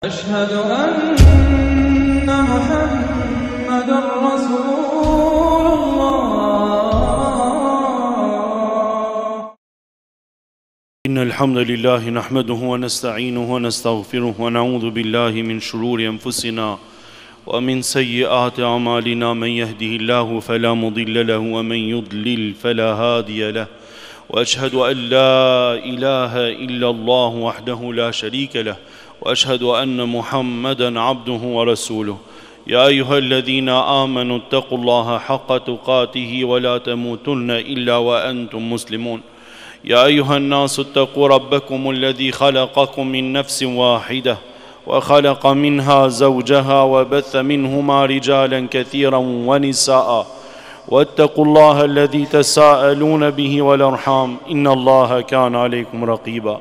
أشهد أن محمدًا رسول الله. إن الحمد لله نحمده ونستعينه ونستغفره ونعوذ بالله من شرور أنفسنا ومن سيئات أعمالنا من يهده الله فلا مضل له ومن يضلل فلا هادي له وأشهد أن لا إله إلا الله وحده لا شريك له وأشهد أن محمدًا عبده ورسوله يا أيها الذين آمنوا اتقوا الله حق تقاته ولا تموتن إلا وأنتم مسلمون يا أيها الناس اتقوا ربكم الذي خلقكم من نفس واحدة وخلق منها زوجها وبث منهما رجالا كثيرا ونساء واتقوا الله الذي تساءلون به والأرحام إن الله كان عليكم رقيبا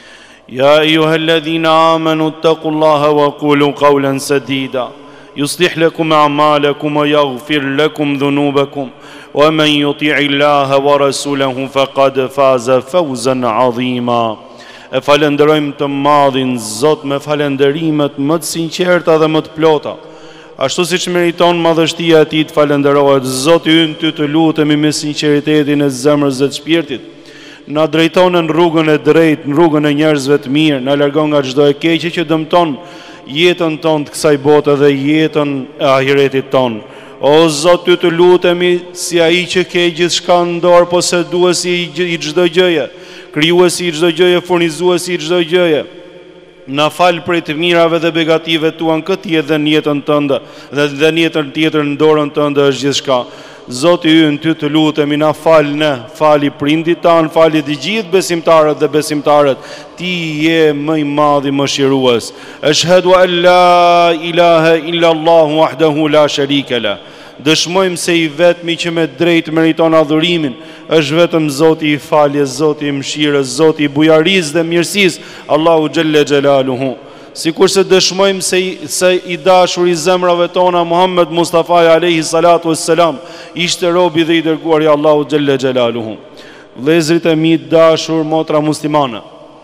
يا أيها الذين آمنوا اتقوا الله وقولوا قولا سديدا يصلح لكم أعمالكم ويغفر لكم ذنوبكم ومن يطع الله ورسوله فقد فاز فوزا عظيما. E falenderojmë të madhin Zot me falenderimet më të sinqerta dhe më të plota, ashtu siç meriton madhështia e Tij të falenderohet. Zoti ynë, Ty të lutemi me sinqeritetin e zemrës dhe të shpirtit, na drejton në rrugën e drejtë, në rrugën e njerëzve të mirë, na largon nga çdo e keqe që dëmton jetën tonë të kësaj bote dhe jetën e ahiretit tonë. O Zot, Ty të lutemi si ai që ke gjithçka në dorë, poseduesi i çdo gjëje, krijuesi i çdo gjëje, furnizuesi i çdo gjëje, na fal prej të mirave dhe begative tua në këtë jetë dhe në jetën tënde, dhe në jetën tjetër në dorën tënde është gjithçka. Zoti ynë, Ty të lutemi, na fal ne, fali prindit tanë, fali të gjithë besimtarët dhe besimtarët. Ti je më i madh i mëshirues. Ashhadu an la ilaha illa Allah wahdahu la sharika lah. Dëshmojmë se i vetmi që me drejt meriton adhurimin është vetëm Zoti i faljes, Zoti i mëshirës, Zoti i bujarisë dhe mirësisë, Allahu xhelle xhelaluhu. Sikurse dëshmojmë se i dashur i zemrave tona Muhammed Mustafa alayhi salatu wassalam ishte robi dhe i dërguari i Allahu xhelle xhelaluhu. Vëllezërit e mi të dashur, motra muslimane,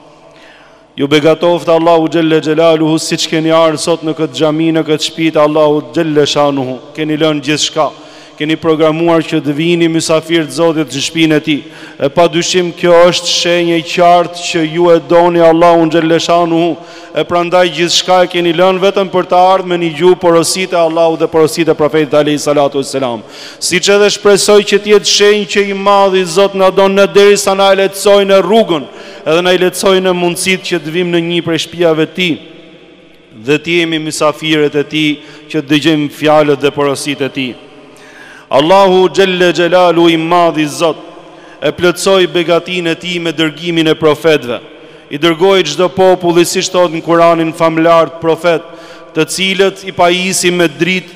ju begatoft Allahu xhelle xhelaluhu siç keni ardhur sot në këtë xhami, në këtë shtëpi të Allahut xhelle shanuhu. Keni lënë gjithçka, keni programuar që të vini mysafir të Zotit në shtëpinë e Tij. E padyshim kjo është shenjë e qartë që ju e doni Allahun xhelle shanuhu, e prandaj gjithçka e keni lënë vetëm për të ardhur me një gjuhë porositë e Allahut dhe porositë e profetit alayhi salatu wassalam. Siç edhe shpresoj që të jetë shenjë që i madhi Zot na don në derisa na lehtësojnë rrugën, edhe na i lehtësojnë mundësitë që të vim në një prej shtëpiave të Tij dhe të jemi mysafirët e Tij, që të dëgjojmë fjalët dhe porositë e Tij. Allahu xhelle xhelalu i madhi Zot e plotësoi begatinë e Tij me dërgimin e profetëve. I dërgoi çdo populli, siç thot në Kur'anin, famlar profet, të cilët i pajisi me dritë,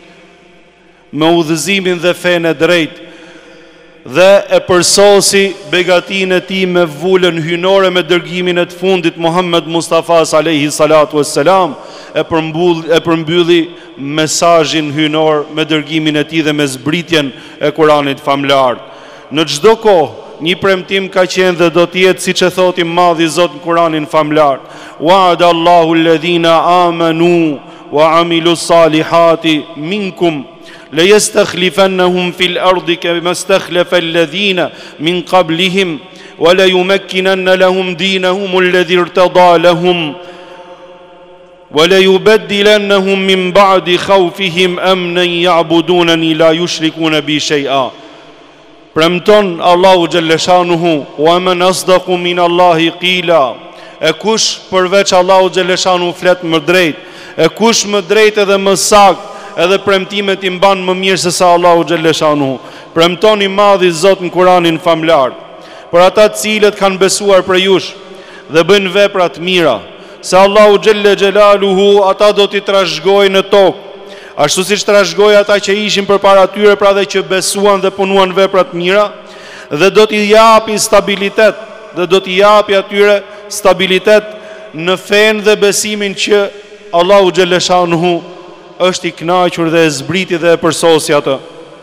me udhëzimin dhe fenë e drejtë, dhe e përsosi begatinë e Tij me vulën hynore me dërgimin e të fundit Muhammed Mustafa alayhi salatu wassalam, e përmbylli mesazhin hynor me dërgimin e Tij dhe me zbritjen e Kuranit famlar. Në çdo kohë një premtim ka qenë dhe do të jetë, siç e thot i madhi Zot në Kuranin famlar: wa'ada Allahu alladhina amanu wa amilu salihati minkum la yastakhlifannahum fil ardi kama istakhlafa alladhina min qablihim wa la yumakkinanna lahum dinahum alladhi irtada lahum wa la yubaddilannahum min ba'di khawfihim amnan ya'budunani la yushrikuna bi shay'a. Premton Allahu xhelle shanuhu: wa man asdaqu min Allahi qila. E kush përveç Allahu xhelle shanuhu flet më drejt, e kush më drejt edhe më sakt, edhe premtimet i mban më mirë se sa Allahu xhelle shanuhu. Premton i madhi Zot në Kuranin famlar për ata të cilët kanë besuar për jush dhe bëjnë vepra të mira, se Allahu xhelle xhelaluhu ata do t'i trashëgojë në tokë, ashtu siç trashëgoi ata që ishin përpara tyre, pra dhe që besuan dhe punuan vepra të mira, dhe do t'i japi stabilitet, dhe do t'i japi atyre stabilitet në fenë dhe besimin që Allahu xhelle shanuhu është i kënaqur dhe e zbriti dhe e përsosi atë.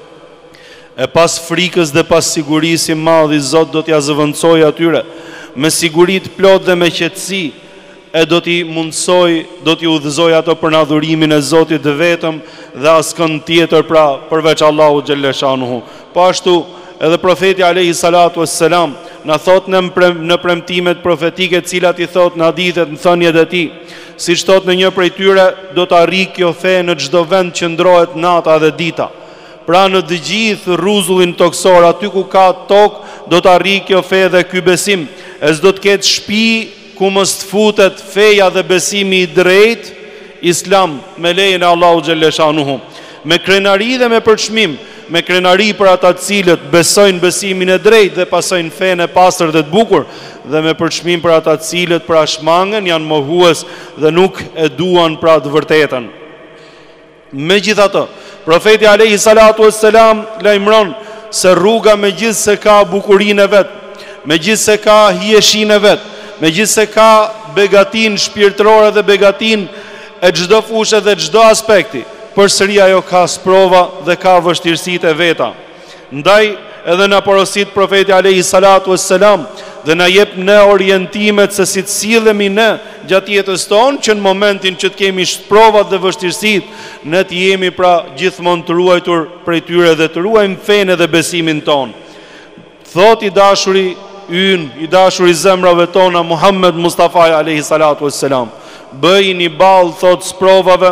E pas frikës dhe pas sigurisë, i madhi Zot do t'ja zëvendësojë atyre me siguri të plotë dhe me qetësi e do t'i mundsoj, do t'i udhëzoj ato për në adhurimin e Zotit dhe vetëm dhe askën tjetër pra përveç Allahu xhalleshanuhu. Po ashtu edhe profeti alayhi salatu wassalam na thot në premtimet profetike, të cilat i thot në hadithet, në thënjet e tij, siç thot në një prej tyre, do të arrijë kjo fe në çdo vend që ndrohet nata dhe dita. Pra në të gjithë rruzullin toksor, aty ku ka tokë, do të arrijë kjo fe dhe ky besim. E s'do të ketë shtëpi ku mos të futet feja dhe besimi i drejt, Islam, me lejen e Allahu xhalleshanuhu, me krenari dhe me përçmim, me krenari për ata të cilët besojnë besimin e drejtë dhe pasojnë fenë e pastër dhe të bukur, dhe me përçmim për ata të cilët pra shmangen, janë mohues dhe nuk e duan pra të vërtetën. Megjithatë, profeti alayhi salatu wassalam lajmëron se rruga megjithse ka bukurinë e vet, megjithse ka hijeshinë e vet, megjithse ka begatin shpirtërore dhe begatin e çdo fushë dhe çdo aspekti, përsëri ajo ka sprova dhe ka vështirësitë e veta. Ndaj edhe na porosit profeti alayhi salatu wassalam dhe na jep në orientimet se si të sillemi ne gjatë jetës tonë, që në momentin që të kemi provat dhe vështirësitë, ne të jemi pra gjithmonë të ruajtur prej tyre dhe të ruajmë fenë dhe besimin ton. Thot i dashuri ynë, i dashuri zemrave tona, Muhammed Mustafa alayhi salatu wassalam, bëjini ballë, thot, sprovave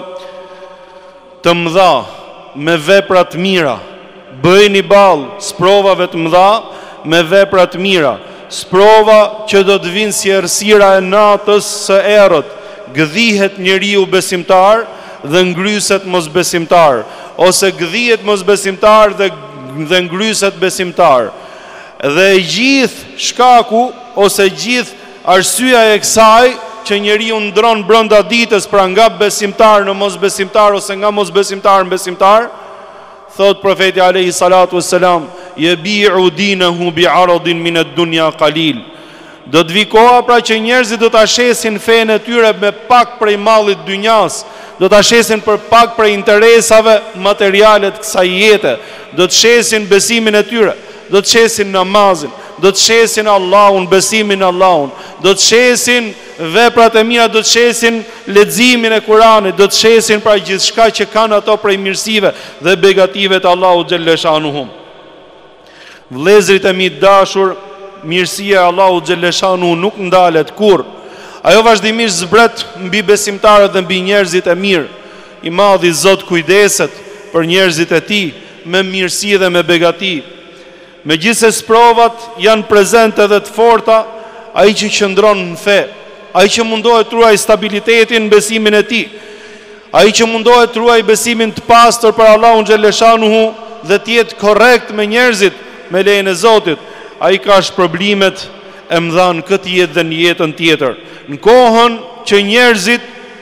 të mëdha me vepra të mira. Bëjni ballë sprovave të mëdha me vepra të mira. Sprova që do të vinë si errësira e natës së errët. Gëdhihet njeriu besimtar dhe ngryset mosbesimtar, ose gëdhihet mosbesimtar dhe ngryset besimtar. Dhe gjithë shkaku ose gjithë arsyeja e kësaj që njeriu ndron brenda ditës pra nga besimtar në mosbesimtar ose nga mosbesimtar në besimtar, thot profeti alayhi salatu wassalam, yabi'u dinahu bi'aradin min ad-dunya qalil. Do të vi koha pra që njerëzit do ta shesin fenë e tyre me pak prej mallit dynjas, do ta shesin për pak prej interesave materiale të kësaj jete, do të shesin besimin e tyre, do të shesin namazin, do të shesin Allahun, besimin në Allahun, do të shesin veprat e mira, do të shesin leximin e Kuranit, do të shesin pra gjithçka që kanë ato prej mirësive dhe begative të Allahut xhalleshanuhu. Vëllezërit e mi dashur, mirësia e Allahut xhalleshanuhu nuk ndalet kurrë. Ajo vazhdimisht zbret mbi besimtarët dhe mbi njerëzit e mirë. I madhi Zot kujdeset për njerëzit e tij me mirësi dhe me begati. Megjithse sprovat janë prezente dhe të forta, ai që qëndron në fe, ai që mundohet të ruaj stabilitetin në besimin e tij, ai që mundohet të ruaj besimin të pastër për Allahun xhalleshanuhu dhe të jetë korrekt me njerëzit, me lejen e Zotit, ai ka shpërblimet e mëdha në këtë jetë dhe në jetën tjetër. Në kohën që njerëzit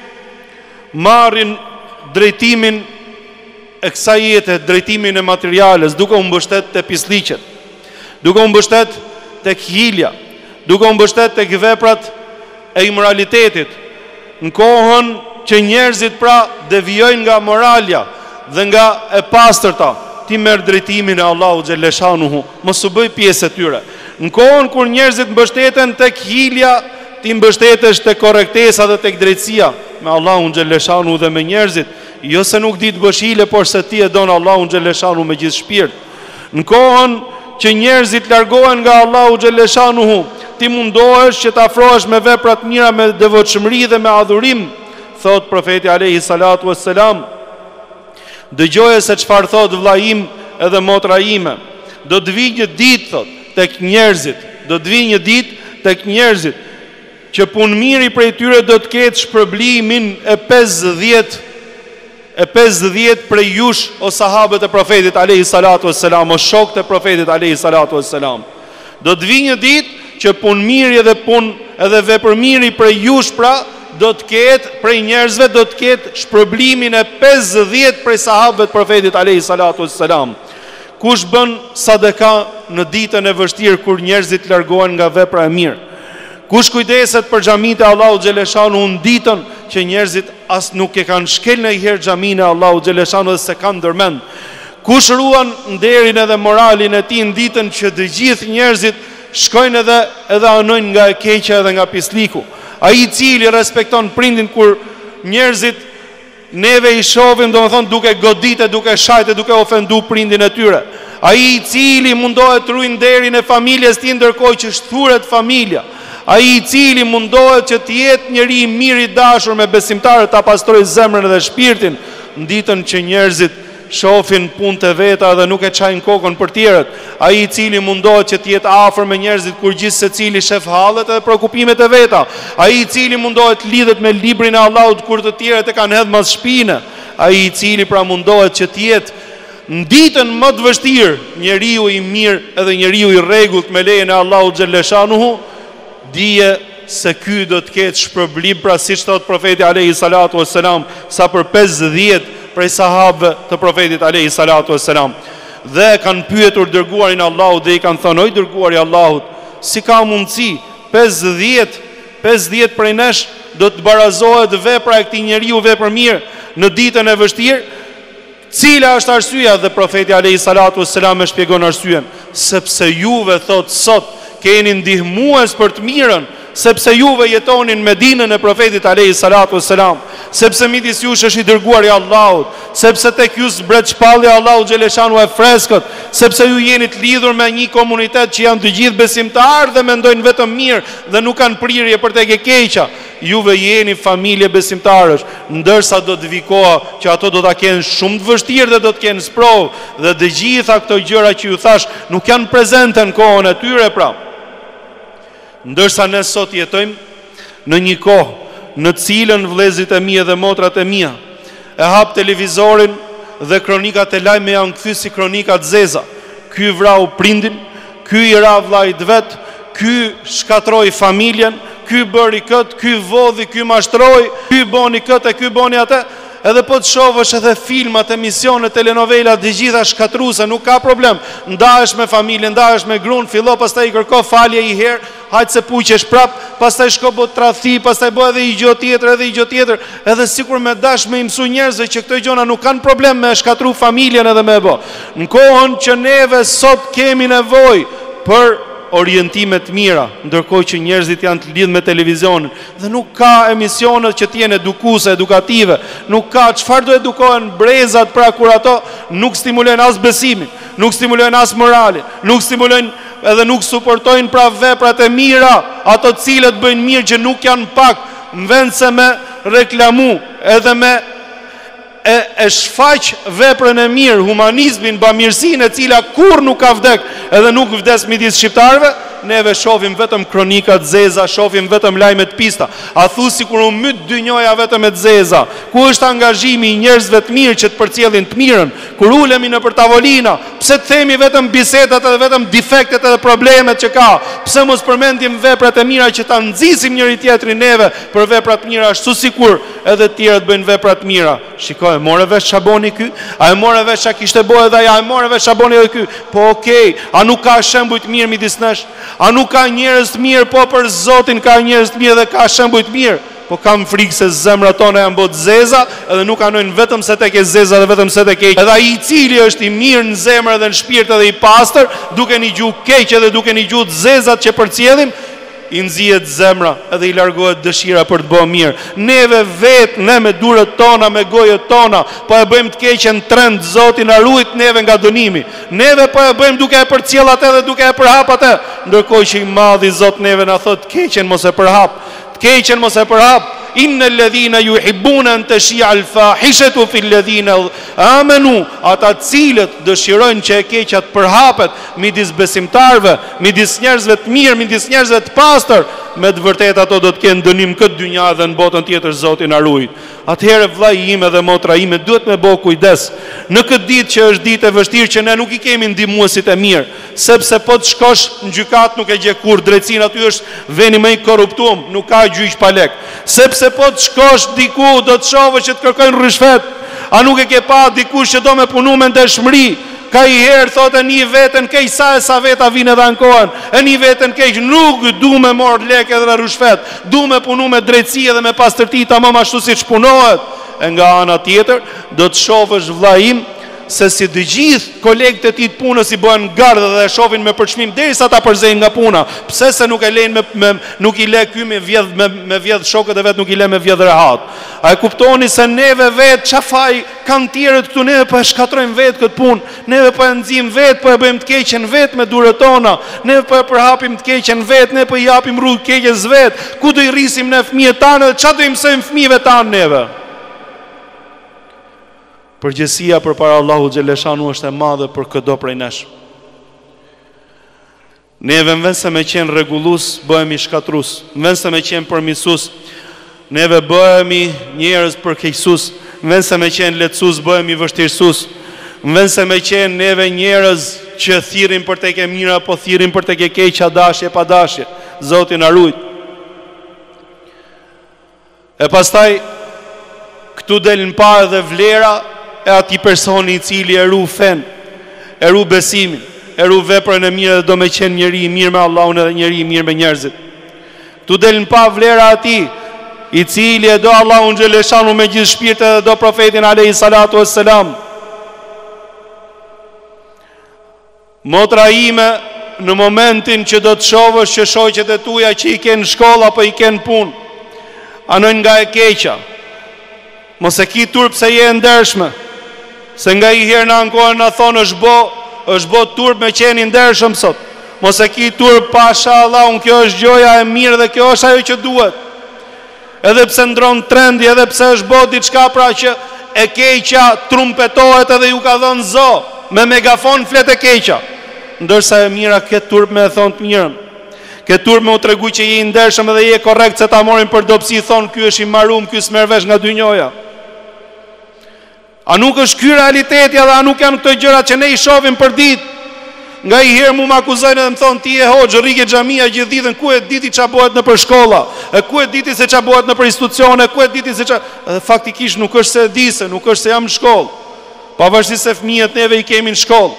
marrin drejtimin e kësaj jete, drejtimin e materiales, duke u mbështet te pisliqet, duke u mbështet tek hilja, duke u mbështet tek veprat e imoralitetit, në kohën që njerëzit pra devijojnë nga moralja dhe nga e pastërta, ti merr drejtimin e Allahut xhalleshanuhu, mos u bëj pjesë e tyre. Në kohën kur njerëzit mbështeten tek hilja, ti mbështetesh tek korrektesa dhe tek drejtësia me Allahun xhalleshanuhu dhe me njerëzit, jo se nuk di të bësh hile, por se ti e don Allahun xhalleshanuhu me gjithë shpirt. Në kohën që njerëzit largohen nga Allahu xhalleshanuhu, ti mundohesh që të afrohesh me vepra të mira, me devotshmëri dhe me adhurim. Thot profeti alayhi salatu wassalam, dëgjoje se çfarë thot vlla im edhe motra ime. Do të vi një ditë, thot, tek njerëzit, do të vi një ditë tek njerëzit që punë miri prej tyre do të ketë shpërblimin e 50 prej jush o sahabët e profetit alayhi salatu wassalam, o shokët e profetit alayhi salatu wassalam. Do të vi një ditë që punë miri edhe punë edhe vepër miri prej jush pra do të ketë prej njerëzve, do të ketë shpërblimin e 50 prej sahabëve të profetit alayhi salatu wassalam. Kush bën sadaka në ditën e vështirë kur njerëzit largohen nga vepra e mirë? Kush kujdeset për xhamitë e Allahut xhalleshanuhu në ditën që njerëzit as nuk e kanë shkel ndonjëherë xhaminë e Allahut xhalleshanuhu dhe se kanë ndërmend? Kush ruan nderin edhe moralin e tij në ditën që të gjithë njerëzit shkojnë edhe anojnë nga e keqja edhe nga pisliku? Ai I cili respekton prindin kur njerëzit neve I shohim, domethënë duke godite, duke shajte, duke ofendu prindin e tyre. Ai I cili mundohet të ruajë nderin e familjes tij ndërkohë që shthuret familja. Ai I cili mundohet që të jetë njëri I mirë I dashur me besimtarët, ta pastrojë zemrën dhe shpirtin, në ditën që njerëzit shohin punët e veta dhe nuk e çajnë kokën për tjerët. Ai I cili mundohet që të jetë afër me njerëzit kur gjithë secili shef hallet dhe prekupimet e veta. Ai I cili mundohet të lidhet me librin e Allahut kur të tjerët e kanë hedhur mas shpinë. Ai I cili pra mundohet që të jetë në ditën më të vështirë njeriu I mirë edhe njeriu I rregullt me lejen e Allahut xhaleshanuhu, dije se ky do të ketë shpërblim, pra siç thot profeti alayhi salatu wassalam, sa për 50 prej sahabëve të profetit alayhi salatu wassalam. Dhe kanë pyetur dërguarin e Allahut dhe I kanë thënë: "O dërguari I Allahut, si ka mundësi 50 prej nesh do të barazohet vepra e këtij njeriu vepër mirë në ditën e vështirë? Cila është arsyeja?" Dhe profeti alayhi salatu wassalam e shpjegon arsyeën: "Sepse juve thot sot keni ndihmues për të mirën, sepse juve jetoni në Medinën e profetit alayhi salatu wassalam, sepse midis jush është I dërguari I Allahut, sepse tek ju zbret shpallja e Allahut xhaleshanu e freskët, sepse ju jeni të lidhur me një komunitet që janë të gjithë besimtarë dhe mendojnë vetëm mirë dhe nuk kanë prirje për tek e keqja. Juve jeni familje besimtarësh, ndërsa do të vi koha që ato do ta kenë shumë të vështirë dhe do të kenë sprovë, dhe të gjitha këto gjëra që ju thash nuk janë prezente në kohën e tyre pra." Ndërsa ne sot jetojmë në një kohë në cilën vëllezërit e mi dhe motrat e mia e hap televizorin dhe kronikat e lajme janë kthy si kronika të zeza. Ky vrau prindin, ky I ra vllait vet, ky shkatroi familjen, ky bëri kët, ky vodhi, ky mashtroi, ky boni kët e ky boni atë. Edhe po të shohësh edhe filmat, emisione, telenovela, të gjitha shkatruese, nuk ka problem. Ndahesh me familjen, ndahesh me gruan, fillo pastaj I kërko falje I herë, hajt se puqesh prap, pastaj shko bë tradhti, pastaj bë edhe I gjë tjetër, edhe I gjë tjetër, edhe sikur me dash me I mësu njerëzve që këto gjëra nuk kanë problem me shkatru familjen edhe me bë. Në kohën që neve sot kemi nevojë për orientime të mira, ndërkohë që njerëzit janë të lidhur me televizionin dhe nuk ka emisionet që të jenë edukuese, edukative, nuk ka çfarë do edukohen brezat pra kur ato nuk stimulojnë as besimin, nuk stimulojnë as moralin, nuk stimulojnë edhe nuk suportojnë pra veprat e mira, ato të cilët bëjnë mirë që nuk janë pak, në vend se me reklamu edhe me e shfaq veprën e mirë, humanizmin, bamirësinë e cila kur nuk ka vdek edhe nuk vdes midis shqiptarëve, neve shohim vetëm kronika të zeza, shohim vetëm lajme të pista. A thu sikur u myt dynjoja vetëm e të zeza. Ku është angazhimi I njerëzve të mirë që të përcjellin të mirën? Kur ulemi nëpër tavolina, pse të themi vetëm bisedat edhe vetëm defektet edhe problemet që ka? Pse mos përmendim veprat e mira që ta nxisim njëri tjetrin neve për vepra të mira, ashtu sikur edhe të tjerët bëjnë vepra të mira? Shikoj, morë vesh çaboni ky? A e morë vesh sa kishte bëu edhe ai? A e morë vesh çaboni edhe ky? Po okay, a nuk ka shembuj të mirë midis nesh? A nuk ka njerëz të mirë? Po për Zotin ka njerëz të mirë dhe ka shembuj të mirë. Po kam frikë se zemrat tona janë botë zeza edhe nuk kanojnë vetëm se tek e zeza dhe vetëm se tek e keq. Edhe ai I cili është I mirë në zemër dhe në shpirt edhe I pastër, duke një gjuhë keq edhe duke një gjuhë të zezat që përcjellim, I nxihet zemra edhe I largohet dëshira për të bërë mirë. Neve vetë, ne me durët tona, me gojët tona, po e bëjmë të keqen trend, Zoti na ruajt neve nga dënimi. Neve po e bëjmë duke e përcjell atë dhe duke e përhap atë, ndërkohë që I madhi Zot neve na thot keqen mos e përhap, të keqen mos e përhap. Inna alladhina yuhibbuna an tashia al-fahishatu fi alladhina amanu, ata cilët dëshirojnë që e keqja të përhapet midis besimtarëve, midis njerëzve të mirë, midis njerëzve të pastër, me të vërtetë ato do të kenë dënim këtë dynja dhe në botën tjetër, Zoti na ruaj. Atëherë vllai im dhe motra ime duhet me bë kujdes në këtë ditë që është ditë e vështirë që ne nuk I kemi ndihmuesit e mirë, sepse po të shkosh në gjykat nuk e gje kur drejtsinë, aty është veni më I korruptuar, nuk ka gjyq pa lek. Sepse po të shkosh diku do të shohësh që të kërkojnë rishfet, a nuk e ke pa dikush që do me punu me ndeshmëri? Ka I herë thotë një vetën keq sa veta vinë edhe ankohen. E një vetën keq nuk du me morë lekë edhe rishfet, du me punu me drejtësi edhe me pastërti tamam ashtu siç punohet. E nga ana tjetër do të shohësh vllai im se si të gjithë kolegët e tij të punës i bëhen gardë dhe e shohin me përçmim derisa ta përzejnë nga puna. Pse se nuk e lejnë nuk i le ky me vjedh shokët e vet, nuk i le me vjedh rehat. A e kuptoni se neve vet çafaj kanë tjerët këtu, neve po e shkatrojmë vet këtë punë, neve po e nxjim vet, po e bëjmë të keqen vet me durët tona, neve po e përhapim të keqen vet, ne po i japim rrugë keqes vet. Ku do i rrisim ne fëmijët tanë dhe çfarë do i mësojmë fëmijëve tanë neve? Përgjegjësia përpara Allahut xhaleshanu është e madhe për çdo prej nesh. Neve në vend se me qenë rregullues, bëhemi shkatrus. Në vend se me qenë përmirësues, neve bëhemi njerëz përkeqësues. Në vend se me qenë lehtësues, bëhemi vështirësues. Në vend se me qenë neve njerëz që thirrin për tek e mira, po thirrin për tek e keqja, dashje pa dashje. Zoti na ruaj. E pastaj këtu del në parë dhe vlera e ati personi I cili e ru fen, e ru besimin, e ru veprën e mirë dhe do me qenë njeri I mirë me Allahun edhe njeri I mirë me njerëzit. Tu del në pa vlera ati I cili e do Allahun xhaleshanu me gjithë shpirtin dhe do profetin alayhi salatu wassalam. Motra ime në momentin që do të shovësh që shoqet e tuja që I kenë shkolla apo I kenë punë, anojnë nga e keqa. Mos e ki turp se je e ndershme. Se nga I herë në ankohen në thonë është bo turp me qeni ndershëm sot. Mos e ki turp pasha Allah, unë kjo është gjoja e mirë dhe kjo është ajo që duhet. Edhe pse ndron trendi, edhe pse është bo diçka pra që e keqa trumpetohet edhe ju ka dhënë zo, me megafon flet e keqa. Ndërsa e mira këtë turp me e thonë të mirën. Këtë turp me u tregu që je I ndershëm edhe je korrekt se ta morin për dobësi, thonë ky është I marum, ky s'mervesh nga dynjoja. A nuk është ky realiteti edhe a nuk janë këto gjëra që ne I shohim për ditë? Nga I herë mu më akuzojnë edhe më thonë ti e hoxhë, rrike xhamia gjithë ditën, ku e diti ç'a bëhet nëpër shkolla? E ku e diti se ç'a bëhet nëpër institucione? Ku e diti se ç'a? Faktikisht nuk është se e di se, nuk është se jam në shkollë. Pavarësisht se fëmijët neve I kemi në shkollë.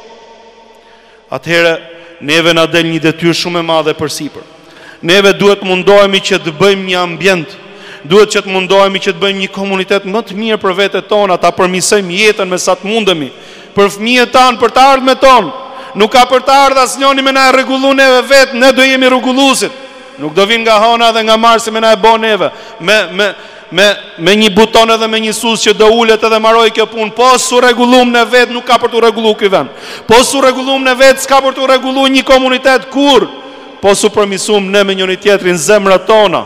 Atëherë neve na del një detyrë shumë e madhe përsipër. Neve duhet mundohemi që të bëjmë një ambient, duhet që të mundohemi që të bëjmë një komunitet më të mirë për vetët tona, ta përmirësojmë jetën me sa të mundemi, për fëmijët tanë, për të ardhmet tonë. Nuk ka për të ardhur asnjëri me na e rregullu neve vetë, ne do jemi rregulluesit. Nuk do vinë nga hona dhe nga Marsi me na e bën neve, me një buton edhe me një sus që do ulet edhe maroj kjo punë. Po su rregullum në vetë, nuk ka për të rregullu ky vend. Po su rregullum në vetë, s'ka për të rregullu një komunitet kur. Po su përmisum ne me njëri tjetrin zemrat tona.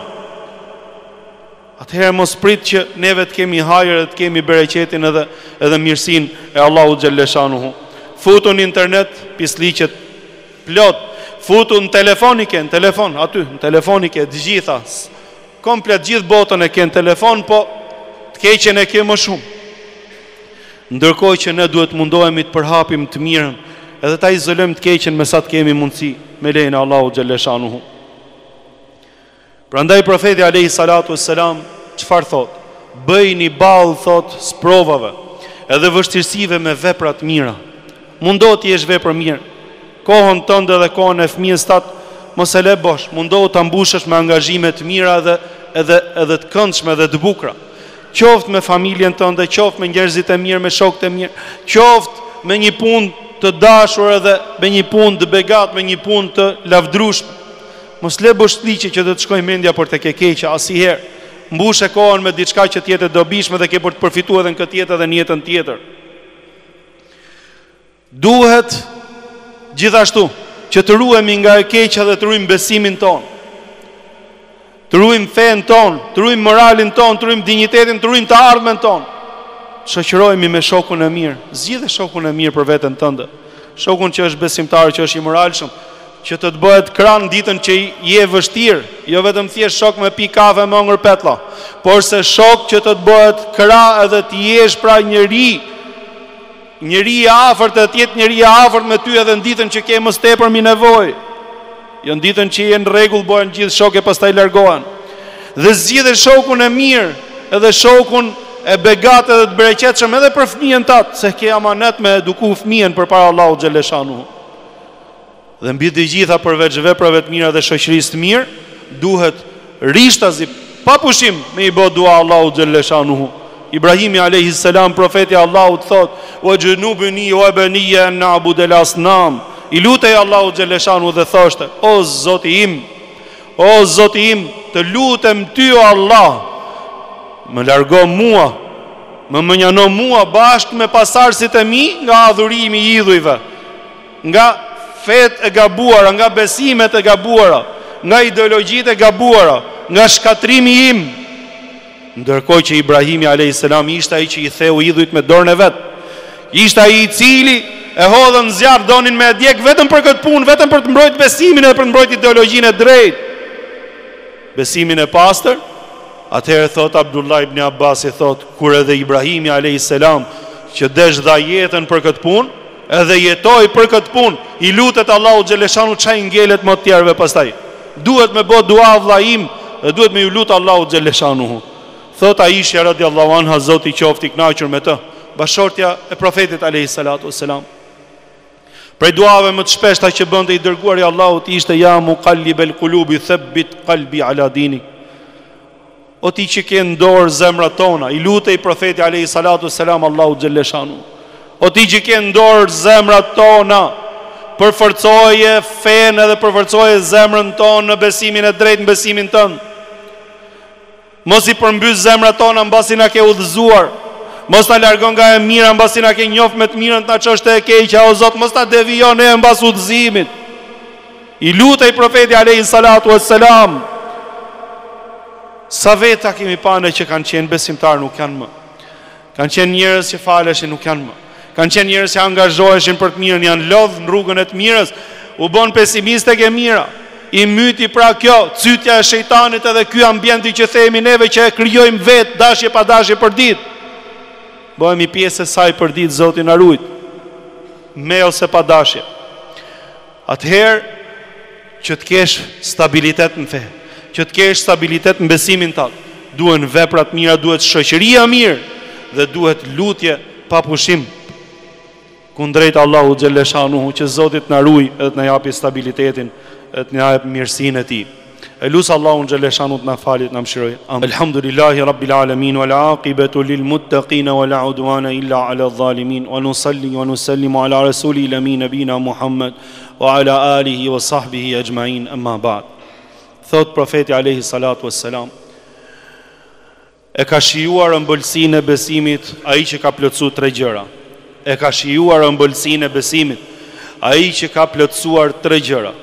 Atëherë mos prit që neve të kemi hajër, të kemi bereqetin edhe mirësinë e Allahut xhaleshanuhu. Futu në internet, pisliqet plot. Futu në telefonike, në telefon, aty, në telefonike, të gjitha. Komplet gjithë botën e ke në telefon, po të keqen e ke më shumë. Ndërkohë që ne duhet mundohemi të përhapim të mirën, edhe ta izolojmë të keqen me sa të kemi mundësi, me lejen e Allahut xhaleshanuhu. Prandaj profeti alayhi salatu wassalam çfarë thot? Bëjini ball, thot, sprovave, edhe vështirësive me vepra të mira. Mundohu të jesh vepër mirë. Kohën tënde dhe kohën e fëmijës tat mos e le bosh. Mundohu ta mbushësh me angazhime të mira edhe të këndshme dhe të bukura. Qoftë me familjen tënde, qoftë me njerëzit e mirë, me shokët e mirë, qoftë me një punë të dashur edhe me një punë të begat, me një punë të lavdrueshme. Mos le bosh liçi që do të shkojë mendja për të keqja asnjëherë. Mbushë kohën me diçka që të jetë dobishme dhe ke për të përfituar edhe në këtë jetë edhe në jetën tjetër. Duhet gjithashtu që të ruhemi nga e keqja dhe të ruajmë besimin ton. Të ruajmë fen ton, të ruajmë moralin ton, të ruajmë dinjitetin, të ruajmë të ardhmen ton. Shoqërohemi me shokun e mirë, zgjidhe shokun e mirë për veten tënde. Shokun që është besimtar, që është I moralshëm, që të bëhet kran ditën që je vështirë, jo vetëm thjesht shok me pi kafe me ongër petlla, por se shok që të bëhet krah edhe të jesh pra njeri I afërt, të jetë njeri I afërt me ty edhe në ditën që ke më tepër mi nevojë. Jo në ditën që je në rregull bëhen gjithë shokë pastaj largohen. Dhe zgjidhe shokun e mirë, edhe shokun e begat edhe të bereqetshëm edhe për fëmijën tat, se ke amanet me eduku fëmijën përpara Allahut xhaleshanuhu. Dhe mbi të gjitha përveç veprave të mira dhe shoqërisë të mirë, duhet rishtazi pa pushim me I bë dua Allahut xhaleshanuhu, Ibrahimi alayhi salam, profeti Allahut, thot: "Wa junubni wa baniya an na'budu al-asnam." I lutej Allahu xhaleshanu dhe thoshte: "O Zoti im, o Zoti im, të lutem ty o Allah, më largo mua, më njano mua bashkë me pasardhësit e mi nga adhurimi i idhujve, nga fet e gabuara, nga besimet e gabuara, nga ideologjitë e gabuara, nga shkatrimi im." Ndërkohë që Ibrahimi a.s. ishte ai që i theu idhujt me dorën e vet. Ishte ai i cili e hodhën zjarr, donin me djeg vetëm për këtë punë, vetëm për të mbrojtur besimin e për të mbrojtur ideologjinë e drejtë. Besimin e pastër. Atëherë thot Abdullah ibn Abbas, i thot, kur edhe Ibrahimi a.s. që desh dha jetën për këtë punë, edhe jetoi për këtë punë, i lutet Allahu xhaleshanu çaj ngjelet më të tjerëve pastaj. Duhet me bë dua vllaim dhe duhet me ju lut Allahu xhaleshanu. Thot Aisha radiallahu anha, Zoti qoftë i kënaqur me të, bashortja e profetit alayhis salatu wassalam. Prej duave më të shpeshta që bënte i dërguari i Allahut ishte: "Ya muqallibal qulubi thabbit qalbi ala dinik." O ti që ke në dorë zemrat tona, i lutej profeti alayhis salatu wassalam Allahu xhaleshanu. O ti që ke në dorë zemrat tona, përforcoje fenë dhe përforcoje zemrën tonë në besimin e drejtë, në besimin tënd. Mos i përmbys zemrat tona mbasi na ke udhëzuar. Mos na largon nga e mira mbasi na ke njoft me të mirën, ta çosh te e keqja, o Zot, mos ta devijon ne mbas udhëzimit. I lutej profeti alayhis salatu wassalam. Sa veta kemi pane që kanë qenë besimtar nuk janë më. Kanë qenë njerëz që faleshin nuk janë më. Kanë qenë njerëz që angazhoheshin për të mirën, janë lodh në rrugën e të mirës, u bën pesimiste ke mira. I myti pra kjo, cytja e shejtanit edhe ky ambienti që themi neve që e krijojmë vetë, dashje pa dashje për ditë. Bëhemi pjesë e saj për ditë, Zoti na ruaj. Me ose pa dashje. Atëherë që të kesh stabilitet në fe, që të kesh stabilitet në besimin tënd, duhen veprat mira, duhet shoqëria mirë dhe duhet lutje pa pushim kundrejt Allahu xhaleshanuhu, që Zoti të na ruaj dhe të na japi stabilitetin, të na japë mirësinë e tij. Elus Allahu xhaleshanu të na falit, të na mëshiroj. Alhamdulillahi rabbil alamin wal aqibatu lil muttaqin wala udwana illa ala adh-dhalimin wa nusalli wa nusallimu ala rasulil amin nabina Muhammad wa ala alihi wa sahbihi ajma'in, amma ba'd. Thot profeti alayhi salatu wassalam: e ka shijuar ëmbëlsinë e besimit ai që ka plotësuar tre gjëra. E ka shijuar ëmbëlsinë e besimit ai që ka plotësuar tre gjëra.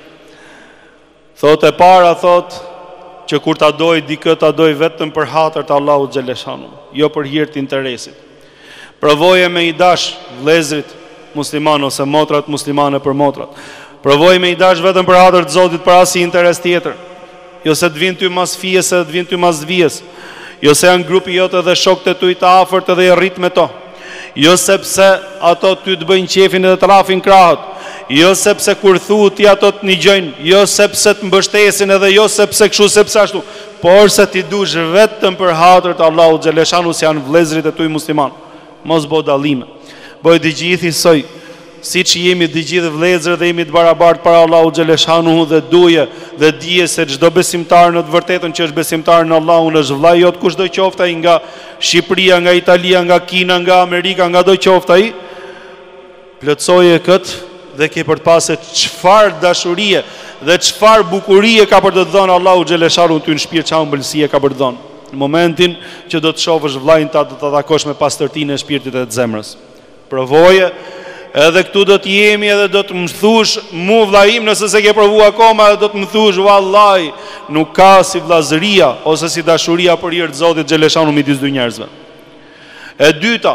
Thot e para, thot që kur ta doj dikë, ta doj vetëm për hatër të Allahut xhaleshanu, jo për hir të interesit. Provoje me i dash vëllezrit musliman ose motrat muslimane për motrat. Provoje me i dash vetëm për hatër të Zotit, për asnjë interes tjetër. Jo se të vinë ty mas fies, se të vinë ty mas vies. Jo se janë grupi jote dhe shokët e tuaj të afërt dhe i rrit me to. Jo sepse ato ty të bëjnë qefin dhe të rafin krahët. Jo sepse kur thu ti ato të nigjojnë, jo sepse të mbështesin, edhe jo sepse kështu, sepse ashtu, por se ti dush vetëm për hatër të Allahut xhaleshanu, si janë vëllezërit e tuaj musliman. Mos bëj dallime. Bëj të gjithë njësoj, siç jemi të gjithë vëllezër dhe jemi të barabartë para Allahut xhaleshanu, dhe duje dhe dije se çdo besimtar në të vërtetën që është besimtar në Allahun është vëllai jot, kushdo qoftë ai, nga Shqipëria, nga Italia, nga Kina, nga Amerika, nga do qoftë ai. Plotsoje këtë dhe ke për të pasur çfarë dashurie dhe çfarë bukurie ka për të dhënë Allahu xhaleshanu ty në shpirt, çfarë ëmbëlsie ka për të dhënë. Në momentin që do të shohësh vllain ta, do ta takosh me pastërtinë e shpirtit dhe të zemrës. Provoje, edhe këtu do të jemi, edhe do të më thush mu vllaim, nëse se ke provuar akoma, edhe do të më thush vallahi, nuk ka si vllazëria ose si dashuria për hir të Zotit xhaleshanu midis dy njerëzve. E dyta,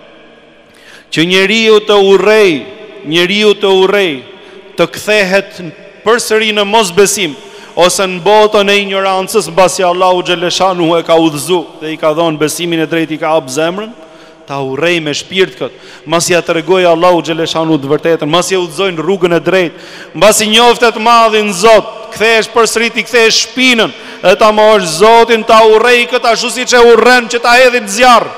që njeriu të urrej të kthehet përsëri në mosbesim ose në botën e ignorancës, mbasi Allahu xhaleshanu e ka udhëzu dhe i ka dhënë besimin e drejtë, i ka hap zemrën, ta urrej me shpirt kët, mbasi ja tregoj Allahu xhaleshanu të vërtetën, mbasi ja udhëzoj në rrugën e drejtë, mbasi njoftet madhin Zot, kthehesh përsëri, ti kthehesh shpinën e ta mosh Zotin, ta urrej kët ashtu siç e urren që ta hedhin zjarr.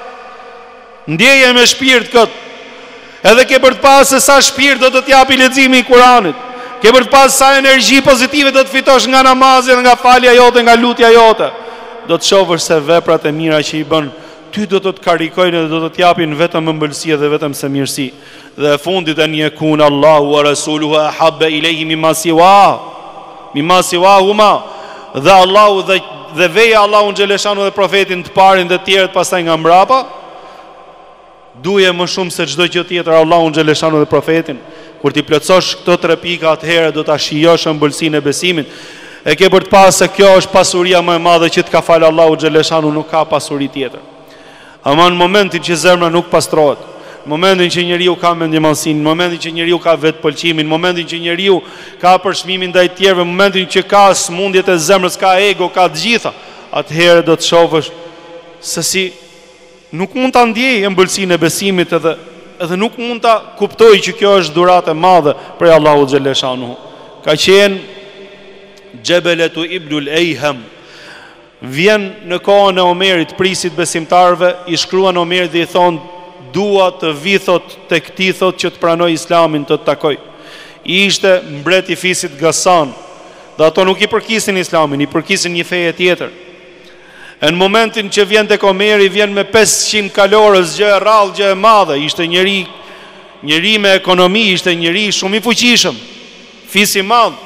Ndjeje me shpirt kët. Edhe ke për të pasë se sa shpirt do të t'japi leximi i Kuranit. Ke për të pasë sa energji pozitive do të fitosh nga namazi, nga falja jote, nga lutja jote. Do të shohësh se veprat e mira që i bën ty do të karikojnë dhe do të t'japin vetëm ëmbëlsi dhe vetëm se mirësi. Dhe e fundit e një kun Allahu wa rasuluhu ahabba ilayhi mimma siwahuma, dhe Allahu dhe veja Allahu xhaleshanu dhe profetin të parin dhe tjerët pastaj nga mbrapa, duje më shumë se çdo gjë tjetër Allahu xhaleshanu dhe profetin. Kur ti plotësosh këto 3 pika, atëherë do ta shijosh ëmbëlsinë e besimit. E ke për të pasur se kjo është pasuria më e madhe që të ka falë Allahu xhaleshanu, nuk ka pasuri tjetër. Ama në momentin që zemra nuk pastrohet, në momentin që njeriu ka mendjemallsinë, në momentin që njeriu ka vetpëlqimin, në momentin që njeriu ka përshmimin ndaj tjerëve, në momentin që ka smundjet e zemrës, ka ego, ka të gjitha, atëherë do të shohësh se si nuk mund ta ndjej ëmbëlsinë e besimit edhe nuk mund ta kuptoj që kjo është dhuratë e madhe prej Allahut xhaleshanu. Ka qenë Gjebeletu Ibnul Ejhem, vjen në kohën e Omerit, prisit besimtarve, i shkruan Omerit dhe i thonë, dua të vi thot të këti thot që të pranoj islamin, të takoj. I ishte mbret i fisit Gasan, dhe ato nuk i përkisin islamin, i përkisin një feje tjetër. E në momentin që vjen të Omeri, vjen me 500 kalorës, gjë e rallë, gjë e madhe, ishte njëri me ekonomi, ishte njëri shumë i fuqishëm, fisi madh,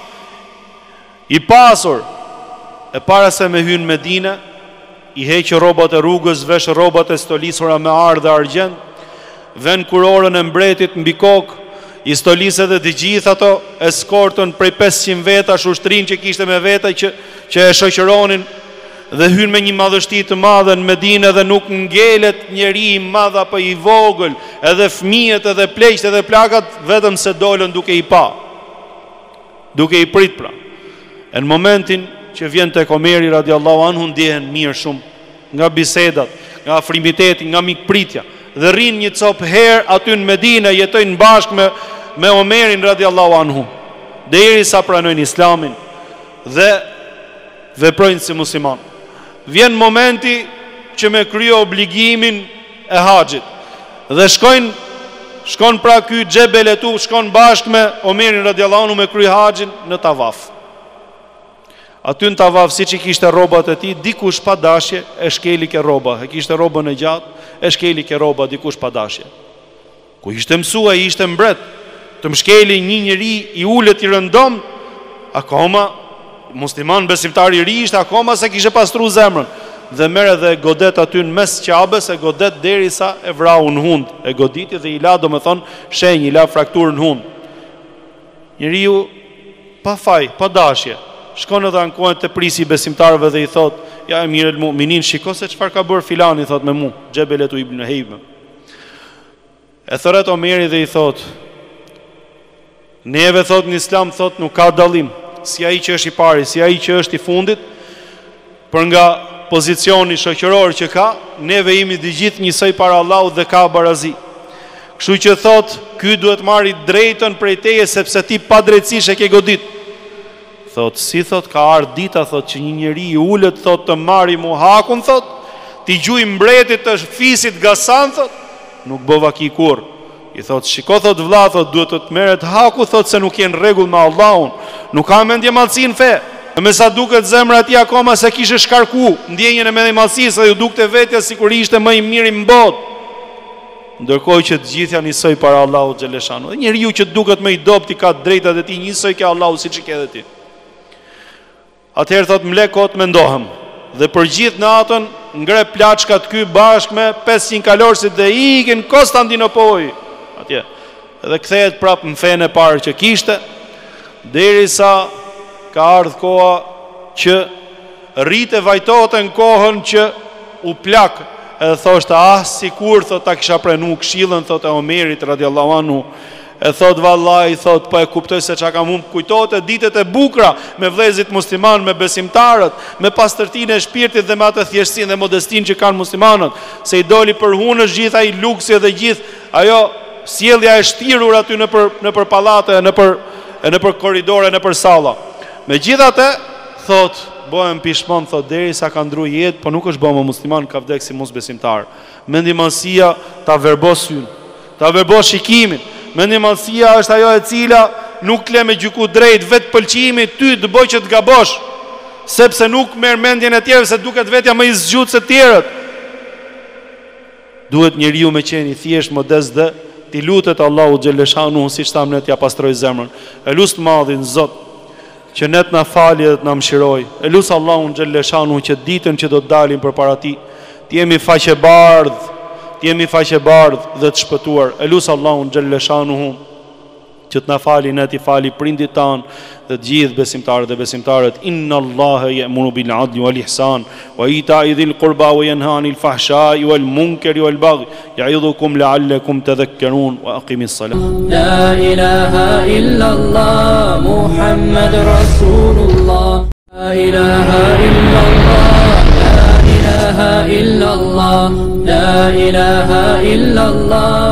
i pasur. E para se me hynë Medinë, i heqë rrobat e rrugës, vesh rrobat e stolisura me ar dhe argjend, vën kurorën e mbretit mbi kokë, i stolisë edhe të gjithë ato eskortën prej 500 vetash ushtrin që kishte me veta që e shoqëronin, dhe hynë me një madhështi të madhe në Medinë, dhe nuk ngelet njeri i madh apo i vogël, edhe fëmijët edhe pleqt edhe plakat, vetëm se dolën duke i pa, duke i prit pra. E në momentin që vjen tek Omeri radiallahu anhu, ndjehen mirë shumë nga bisedat, nga afrimiteti, nga mikpritja, dhe rrinë një copë herë aty në Medinë, jetojnë bashkë me Omerin radiallahu anhu, deri sa pranojnë islamin dhe veprojnë si musliman. Vjen momenti që me kryo obligimin e haxhit, dhe shkon pra ky Gjebeletu, shkon bashkë me Omerin radiallahu anhu me kryo haxhin në Tavaf. Aty në Tavaf, si që kishte robat e ti, dikush pa dashje e shkeli ke roba. E kishte robën e gjatë, e shkeli ke roba, dikush pa dashje. Ku ishte mësua, ishte mbret, të mshkeli një njeri i ullet i rëndom, akoma, musliman besimtari i ri ishte, akoma se kishe pastru zemrën. Dhe mere dhe godet aty në mes qabës, e godet deri sa e vrau në hund. E goditi dhe i la, do me thonë, shenjë, i la frakturë në hund. Njeriu pa faj, pa dashje, shkon edhe ankohet të prisi besimtarëve dhe i thot, ja e mire lë mu'minin, shiko se qëfar ka bërë filani, thot me mu, Gjebeletu ibn Ejhem. E thëret Omeri dhe i thot, neve thot në islam, thot nuk ka dalim, si ai që është i pari, si ai që është i fundit, për nga pozicioni shoqëror që ka, neve imi dhe gjithë njësoj para Allahut dhe ka barazi. Kështu që thot, ky duhet marri drejtën prej teje, sepse ti pa drejtësish e ke godit. Thot, si thot, ka ardhur dita, thot, që një njeri i ullet, thot, të marri muhakun, thot, ti gjuj mbretit të fisit Gasan, thot, nuk bëva ki kur. I thot, shiko, thot, vlla, thot, duhet të meret haku, thot, se nuk jenë rregull me Allahun, nuk ka mendje mallësi në fe. Me sa duket zemra ti akoma se kishe shkarku ndjenjën e mendjemallësisë, dhe ju dukte vetja sikur ishte më i miri në botë. Ndërkohë që të gjithë janë njësoj para Allahut xhaleshanu. Dhe njeriu që duket më i dobët ka drejtat e tij njësoj ke Allahu siç i ke edhe ti. Atëherë thot mlekot mendohem, dhe për gjithë natën ngre plaçkat ky bashkë me 500 kalorësit dhe ikin Konstantinopoj. Atje. Dhe kthehet prapë në fenë e parë që kishte, derisa ka ardhur koha që rritë vajtohet në kohën që u plak, edhe thoshte sikur thot ta kisha prenu këshillën, thot e Omerit radiallahu anhu. E thot vallai, thot po e kuptoj se çka kam kujtohet e ditët e bukura me vëllezërit musliman, me besimtarët, me pastërtinë e shpirtit dhe me atë thjeshtësinë dhe modestinë që kanë muslimanët, se i doli për hunësh gjithë ai luksi dhe gjithë ajo sjellja e shtirur aty nëpër pallate, nëpër korridore, nëpër salla. Megjithatë, thot, bëhem pishmon, thot, derisa ka ndruar jetë, po nuk është bëmë musliman, ka vdekë si mosbesimtar. Mendjemallësia ta verbos syrin, ta verbos shikimin. Mendjemallësia është ajo e cila nuk le me gjyku drejt vetë pëlqimi ty të bëj që të gabosh, sepse nuk merr mendjen e tjerëve se duket vetja më i zgjuar se tjerët. Duhet njeriu me qenë i thjesht, modest dhe ti lutet Allahu xhaleshanu siç thamë ne t'ja pastroj zemrën. E lut madhin Zot që ne të na falë dhe të na mëshiroj. E lut Allahun xhaleshanu që ditën që do të dalim përpara Tij, të jemi faqebardh dhe të shpëtuar. E lut Allahun xhaleshanu që të na fali ne, t'i fali prindit tanë dhe të gjithë besimtarët dhe besimtarët. Inna Allaha ya'muru bil 'adli wal ihsan wa ita'i dhil qurba wa yanha 'anil fahsha'i wal munkari wal baghi ya'idhukum la'allakum tadhakkarun wa aqimis salat. La ilaha illa Allah Muhammad Rasulullah. La ilaha illa Allah. La ilaha illa Allah. La ilaha illa Allah.